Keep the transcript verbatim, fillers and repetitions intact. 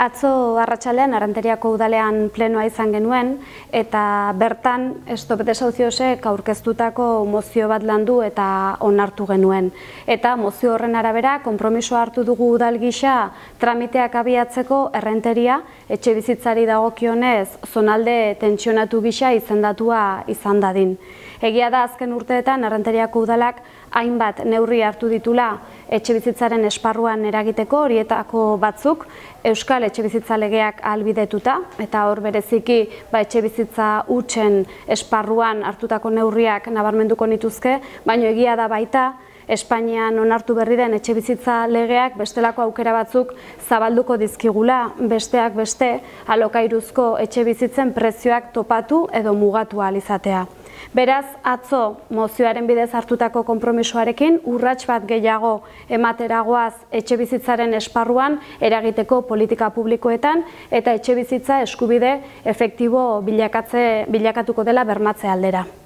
Atzo arratsalean Arranteriako udalean plenoa izan genuen eta bertan Stop Desahuciosek aurkeztutako mozio bat landu eta onartu genuen. Eta mozio horren arabera konpromisoa hartu dugu udal gisa tramiteak abiatzeko errenteria etxebizitzari dagokionez zonalde tentsionatu gisa izendatua izan dadin. Egia da azken urteetan Arranteriako udalak hainbat neurri hartu ditula etxebizitzaren esparruan eragiteko, horietako batzuk Euskal Etxebizitza Legeak ahalbidetuta, eta hor bereziki ba, etxebizitza hutsen esparruan hartutako neurriak nabarmenduko nituzke, baino egia da baita Espainian onartu berri den etxebizitza legeak bestelako aukera batzuk zabalduko dizkigula, besteak beste alokairuzko etxebizitzen prezioak topatu edo mugatu ahal izatea. Beraz, atzo mozioaren bidez hartutako konpromisoarekin urrats bat gehiago emateragoaz etxebizitzaren esparruan eragiteko politika publikoetan eta etxebizitza eskubide efektibo bilakatze bilakatuko dela bermatze aldera.